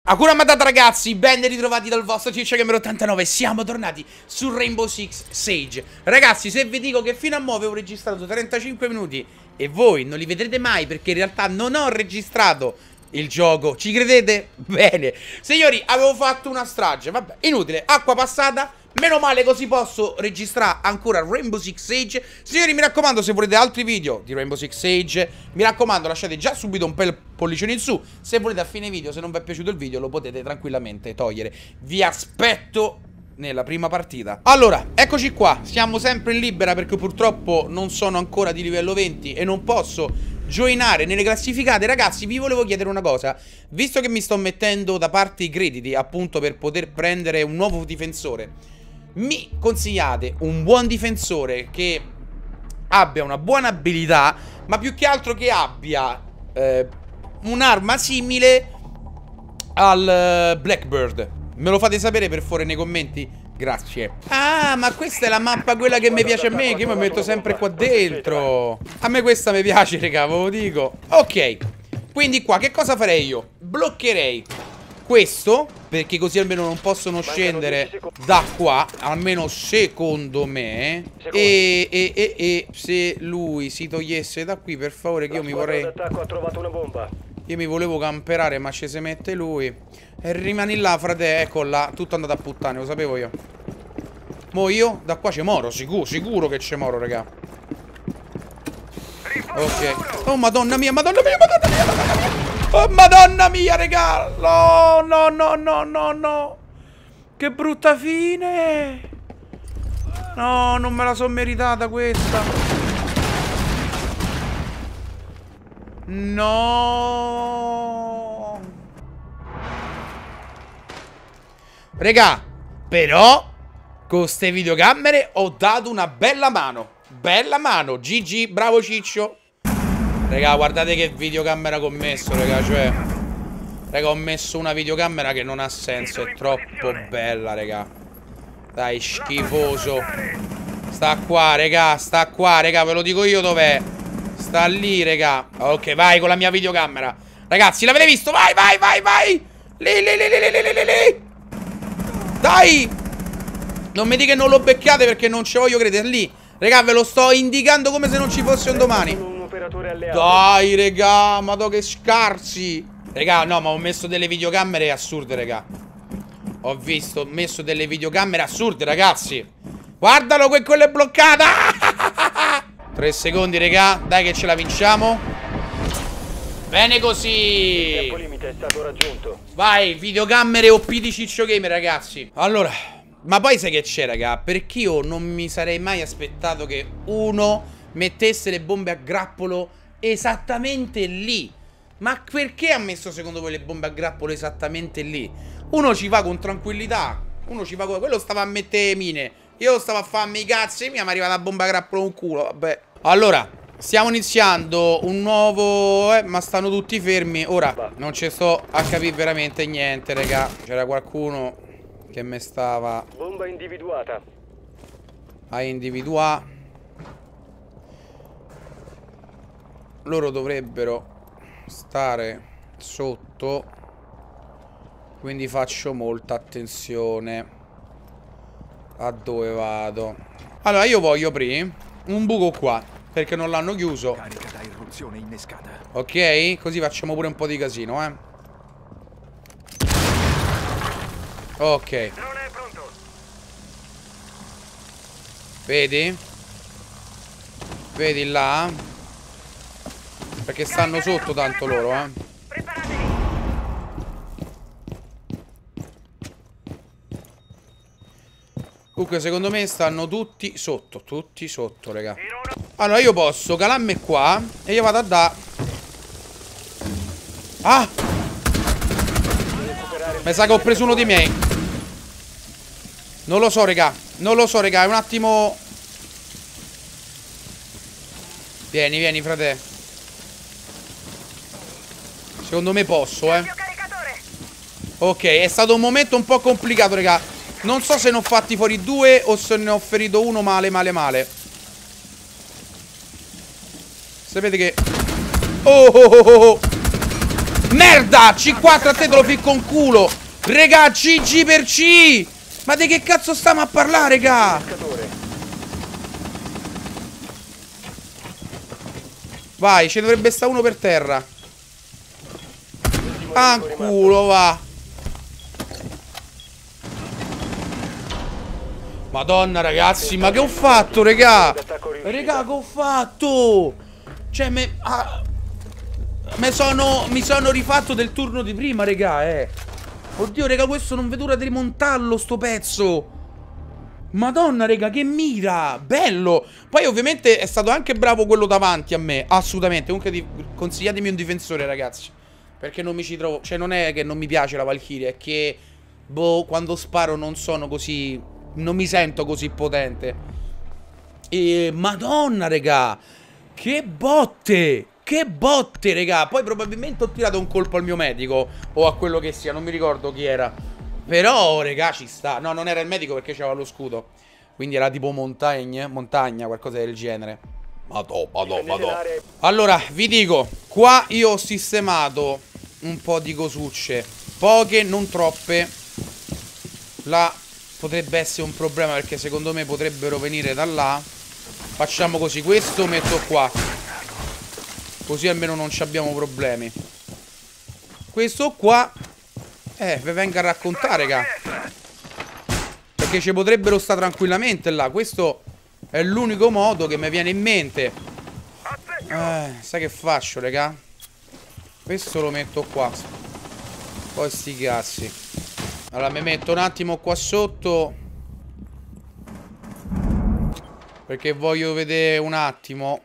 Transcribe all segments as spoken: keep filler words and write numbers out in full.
Ancora matata ragazzi, ben ritrovati dal vostro Ciccio Gamer ottantanove. Siamo tornati su Rainbow Six Siege. Ragazzi, se vi dico che fino a mo' avevo registrato trentacinque minuti e voi non li vedrete mai perché in realtà non ho registrato il gioco, ci credete? Bene. Signori, avevo fatto una strage, vabbè, inutile, acqua passata. Meno male, così posso registrare ancora Rainbow Six Siege. Signori, mi raccomando, se volete altri video di Rainbow Six Siege, mi raccomando, lasciate già subito un bel pollicione in su. Se volete a fine video, se non vi è piaciuto il video, lo potete tranquillamente togliere. Vi aspetto nella prima partita. Allora, eccoci qua. Siamo sempre in libera perché purtroppo non sono ancora di livello venti e non posso joinare nelle classificate. Ragazzi, vi volevo chiedere una cosa. Visto che mi sto mettendo da parte i crediti, appunto per poter prendere un nuovo difensore, mi consigliate un buon difensore che abbia una buona abilità, ma più che altro che abbia eh, un'arma simile al uh, Blackbird? Me lo fate sapere per favore nei commenti? Grazie. Ah, ma questa è la mappa quella che mi piace a me, che io mi metto sempre qua dentro. A me questa mi piace, raga, ve lo dico. Ok, quindi qua che cosa farei io? Bloccherei questo, perché così almeno non possono scendere da qua, almeno secondo me. E, e, e, e se lui si togliesse da qui, per favore, che io mi vorrei... Io mi volevo camperare, ma ci si mette lui. E rimani là, frate, ecco là. Tutto andato a puttane, lo sapevo io. Mo io da qua ci moro, sicuro, sicuro che ci moro, raga. Ok. Oh, madonna mia, madonna mia, madonna mia, madonna mia. Oh, madonna mia, raga. No, no, no, no, no, no. Che brutta fine. No, non me la sono meritata questa. No. Regà, però con ste videocamere ho dato una bella mano. Bella mano. G G, bravo Ciccio. Regà, guardate che videocamera che ho messo, regà. Cioè, regà, ho messo una videocamera che non ha senso. È troppo bella, regà. Dai, schifoso. Sta qua, regà. Sta qua, regà. Ve lo dico io dov'è. Sta lì, regà. Ok, vai con la mia videocamera. Ragazzi, l'avete visto? Vai, vai, vai, vai. Lì, lì, lì, lì, lì, lì, lì. Dai. Non mi dite che non lo beccate perché non ci voglio credere. Lì, regà, ve lo sto indicando come se non ci fosse un domani. Dai, regà, madò che scarsi. Regà, no, ma ho messo delle videocamere assurde, regà. Ho visto, ho messo delle videocamere assurde, ragazzi. Guardalo, que quella è bloccata. Tre secondi, regà. Dai che ce la vinciamo. Bene così. Il tempo limite è stato raggiunto. Vai, videocamere O P di Ciccio Gamer, ragazzi. Allora, ma poi sai che c'è, raga? Perché io non mi sarei mai aspettato che uno mettesse le bombe a grappolo esattamente lì. Ma perché ha messo secondo voi le bombe a grappolo esattamente lì? Uno ci va con tranquillità. Uno ci va con... Quello stava a mettere mine. Io stavo a farmi i cazzi. Mi è arrivata la bomba a grappolo un culo. Vabbè. Allora, stiamo iniziando un nuovo... Eh, ma stanno tutti fermi. Ora, non ci sto a capire veramente niente, raga. C'era qualcuno che mi stava... Bomba individuata. A individuare. Loro dovrebbero stare sotto, quindi faccio molta attenzione a dove vado. Allora io voglio aprire un buco qua perché non l'hanno chiuso. Carica da irruzione innescata. Ok, così facciamo pure un po' di casino, eh. Ok. Non è pronto. Vedi? Vedi là? Perché stanno sotto tanto loro, eh. Comunque secondo me stanno tutti sotto. Tutti sotto, raga. Allora io posso calarmi qua e io vado a da... Ah! Mi sa che ho preso uno dei miei. Non lo so, raga. Non lo so, raga. È un attimo... Vieni, vieni, frate. Secondo me posso, eh. Ok, è stato un momento un po' complicato, raga. Non so se ne ho fatti fuori due o se ne ho ferito uno male, male, male. Sapete che... Oh, oh, oh, oh. Merda! C quattro a te te lo ficco in culo! Regà, G G per C! Ma di che cazzo stiamo a parlare, regà? Vai, ce ne dovrebbe stare uno per terra. Ah, culo, va. Madonna, ragazzi, ma che ho fatto, regà? Regà, che ho fatto? Cioè, me... Ah, me sono... mi sono rifatto del turno di prima, regà, eh. Oddio, regà, questo non vedo l'ora di rimontarlo, sto pezzo. Madonna, regà, che mira. Bello. Poi, ovviamente, è stato anche bravo quello davanti a me. Assolutamente. Comunque, di... consigliatemi un difensore, ragazzi. Perché non mi ci trovo. Cioè, non è che non mi piace la Valkyria, è che... boh, quando sparo non sono così... non mi sento così potente. E... Madonna, regà. Che botte. Che botte, regà. Poi probabilmente ho tirato un colpo al mio medico. O a quello che sia, non mi ricordo chi era. Però, regà, ci sta. No, non era il medico perché c'aveva lo scudo. Quindi era tipo montagna, montagna, qualcosa del genere. Madò, madò, madò. Allora, vi dico, qua io ho sistemato un po' di cosucce. Poche, non troppe. Là potrebbe essere un problema perché secondo me potrebbero venire da là. Facciamo così, questo metto qua. Così almeno non ci abbiamo problemi. Questo qua... Eh, vi venga a raccontare, raga. Perché ci potrebbero stare tranquillamente là. Questo è l'unico modo che mi viene in mente. Eh, sai che faccio, raga? Questo lo metto qua. Poi sti cazzi. Allora mi metto un attimo qua sotto. Perché voglio vedere un attimo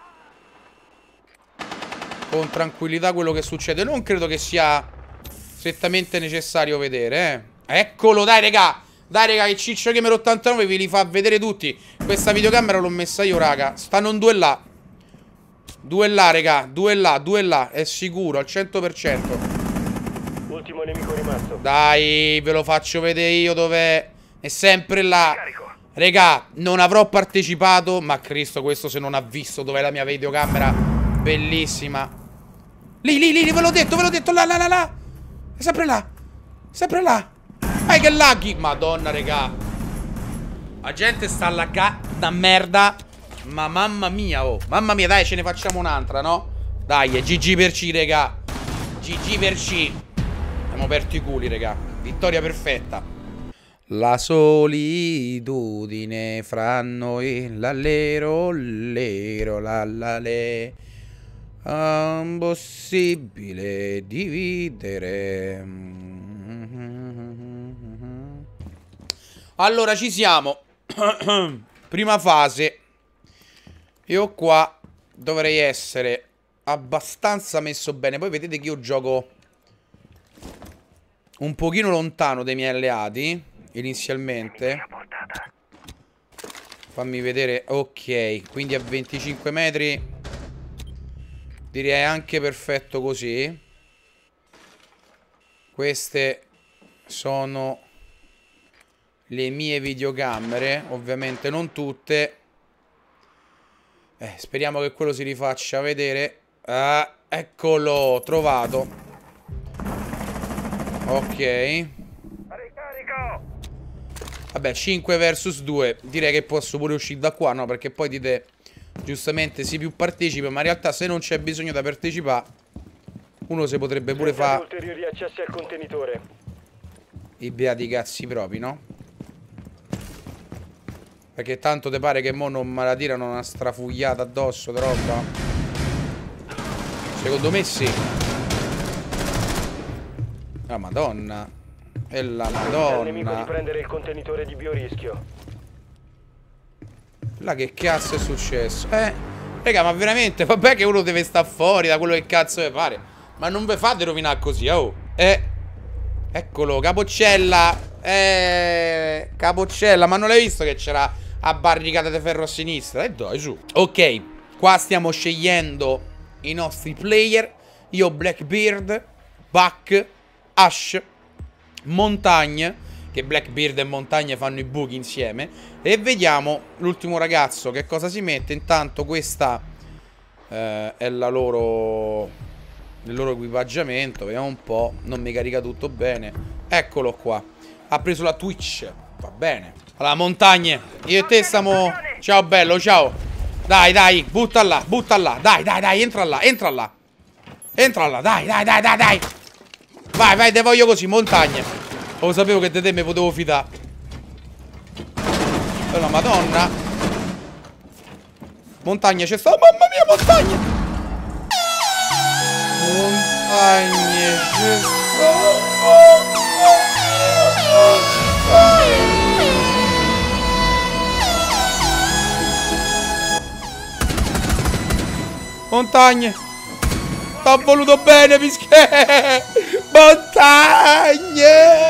con tranquillità quello che succede. Non credo che sia strettamente necessario vedere, eh. Eccolo, dai, raga. Dai, raga, che Ciccio Gamer ottantanove vi li fa vedere tutti. Questa videocamera l'ho messa io, raga. Stanno in due là. Due là, raga. Due là, due là. È sicuro, al cento per cento. Ultimo nemico rimasto. Dai, ve lo faccio vedere io dov'è. È sempre là. Raga, non avrò partecipato. Ma Cristo, questo se non ha visto dov'è la mia videocamera. Bellissima. Lì, lì, lì, ve l'ho detto, ve l'ho detto. Là, là, là, là. È sempre là. Sempre là. Ai che laghi. Madonna, raga. La gente sta laggando da merda. Ma mamma mia, oh. Mamma mia, dai, ce ne facciamo un'altra, no? Dai, è G G per C, raga. G G per C. Abbiamo aperto i culi, raga. Vittoria perfetta. La solitudine fra noi. L'allero, l'ero, l'allale. Impossibile dividere. Allora ci siamo. Prima fase. Io qua dovrei essere abbastanza messo bene. Poi vedete che io gioco un pochino lontano dai miei alleati inizialmente. Fammi vedere. Ok, quindi a venticinque metri direi anche perfetto così. Queste sono le mie videocamere. Ovviamente non tutte. Eh, speriamo che quello si rifaccia vedere. Ah, eccolo, trovato. Ok. Vabbè, cinque versus due. Direi che posso pure uscire da qua, no? Perché poi dite giustamente si più partecipa. Ma in realtà se non c'è bisogno da partecipare, uno si potrebbe pure fare ulteriori accessi al contenitore. i beati cazzi propri, no? Perché tanto te pare che mo non me la tirano una strafugliata addosso di roba? Secondo me sì. La madonna. E la madonna. Il nemico di prendere il contenitore di biorischio. Là che cazzo è successo? Eh, raga, ma veramente, vabbè che uno deve stare fuori da quello che cazzo vi pare. Ma non ve fate rovinare così, oh. Eh, eccolo, Capocella. Eh, Capocella, ma non l'hai visto che c'era a barricata di ferro a sinistra? E eh, dai, su. Ok, qua stiamo scegliendo i nostri player. Io Blackbeard, Buck, Ash, Montagne, che Blackbeard e Montagne fanno i buchi insieme. E vediamo l'ultimo ragazzo che cosa si mette. Intanto questa eh, è la loro il loro equipaggiamento. Vediamo un po'. Non mi carica tutto bene. Eccolo qua. Ha preso la Twitch. Va bene. Allora, montagne. Io e te stiamo... Ciao bello, ciao. Dai, dai, butta là, butta là. Dai, dai, dai, entra là, entra là. Entra là, dai, dai, dai, dai, dai. Vai, vai, te voglio così, montagne. Lo sapevo che da te mi potevo fidare. Oh, la madonna. Montagne, c'è sta... Mamma mia, montagne. Montagne, c'è sta... Montagne. T'ho voluto bene, Pischè. Montagne.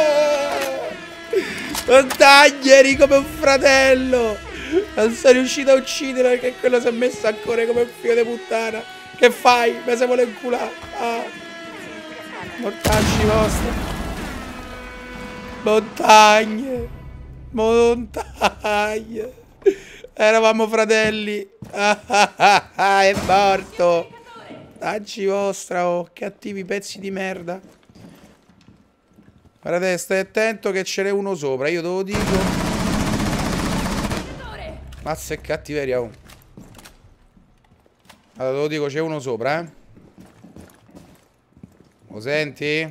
Montagne, eri come un fratello. Non sei riuscito a uccidere perché quello si è messo ancora come un figlio di puttana. Che fai? Me se vuole inculare. Ah. Mortacci vostri. Montagne. Montagne. Eravamo fratelli. Ah, ah, ah, ah, è morto. Tacci vostra, oh, cattivi pezzi di merda. Guardate, stai attento che ce n'è uno sopra, io te lo dico. Mazza e cattiveria, oh. Allora te lo dico, c'è uno sopra, eh. Lo senti?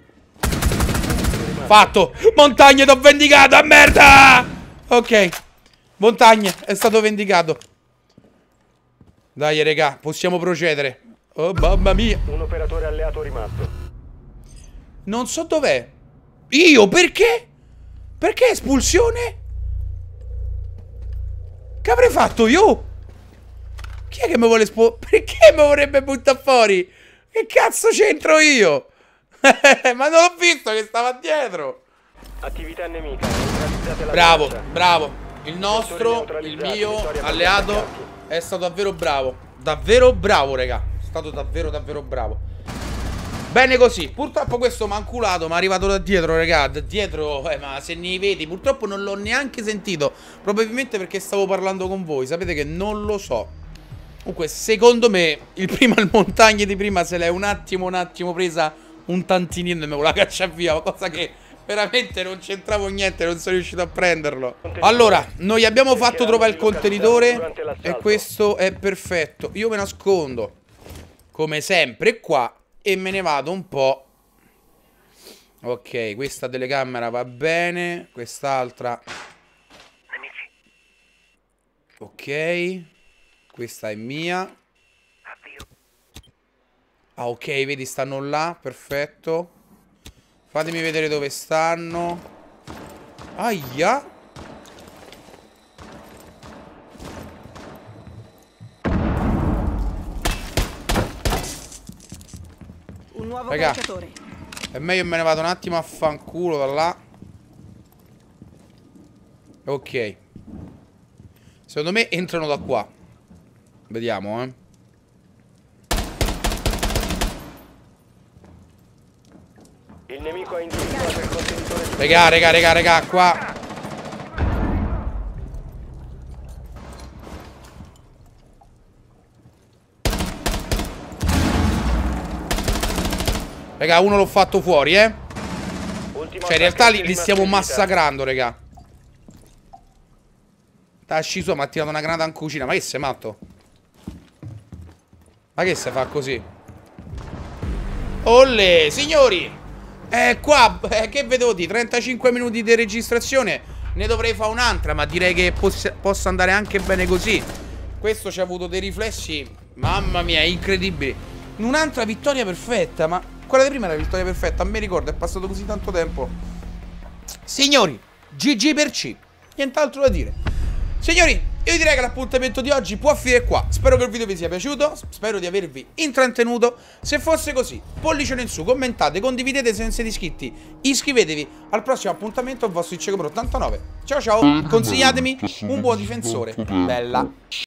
Fatto! Montagne, t'ho vendicato, a merda! Ok. Montagne, è stato vendicato. Dai, regà, possiamo procedere. Oh, mamma mia. Un operatore alleato rimasto. Non so dov'è. Io, perché? Perché espulsione? Che avrei fatto io? Chi è che mi vuole espulsare? Perché mi vorrebbe buttare fuori? Che cazzo c'entro io? Ma non l'ho visto che stava dietro. Attività nemica. Neutralizzate la Bravo, minaccia. bravo. Il nostro, il mio alleato è stato davvero bravo. Davvero bravo, raga. È stato davvero, davvero bravo. Bene così. Purtroppo questo mi ha inculato. Mi è arrivato da dietro, raga. Da dietro, eh, ma se ne vedi. Purtroppo non l'ho neanche sentito. Probabilmente perché stavo parlando con voi. Sapete che non lo so. Comunque, secondo me, il prima, il montagne di prima se l'è un attimo, un attimo presa un tantinino e me la caccia via. Cosa che veramente non c'entravo niente. Non sono riuscito a prenderlo. Allora, noi abbiamo fatto trovare il contenitore e questo è perfetto. Io me nascondo, come sempre, qua. E me ne vado un po'. Ok, questa telecamera va bene. Quest'altra. Ok. Questa è mia. Ah, ok, vedi, stanno là. Perfetto. Fatemi vedere dove stanno. Aia. Un nuovo Raga, calciatore. è meglio me ne vado un attimo a fanculo da là. Ok. Secondo me entrano da qua. Vediamo, eh. Il nemico ha individuato il contenitore. Regà, regà, regà, regà, qua. Regà, uno l'ho fatto fuori, eh. Ultimo Cioè, in realtà li, li rimasto stiamo in vita. massacrando, regà. T'ha sciso, mi ha tirato una granata in cucina. Ma che sei matto? Ma che si fa così? Olle, signori. Eh, qua, eh, che vedo di trentacinque minuti di registrazione. Ne dovrei fare un'altra, ma direi che poss possa andare anche bene così. Questo ci ha avuto dei riflessi, mamma mia, incredibili. Un'altra vittoria perfetta, ma quella di prima era la vittoria perfetta. A me ricordo, è passato così tanto tempo. Signori, G G per C. Nient'altro da dire. Signori, io direi che l'appuntamento di oggi può finire qua. Spero che il video vi sia piaciuto. Spero di avervi intrattenuto. Se fosse così, pollicione in su, commentate, condividete. Se non siete iscritti, iscrivetevi. Al prossimo appuntamento, il vostro Icegobro ottantanove. Ciao ciao, consigliatemi un buon difensore. Bella.